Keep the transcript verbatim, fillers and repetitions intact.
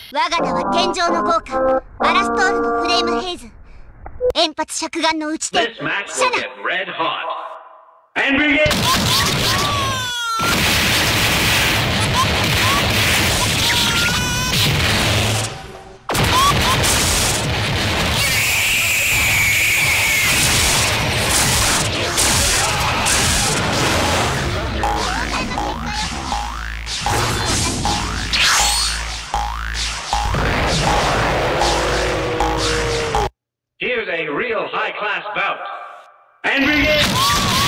我が名は天上の豪華アラストールのフレームヘイズ。円髪着眼の打ち手シャナ。 Here's a real high-class bout. And begin!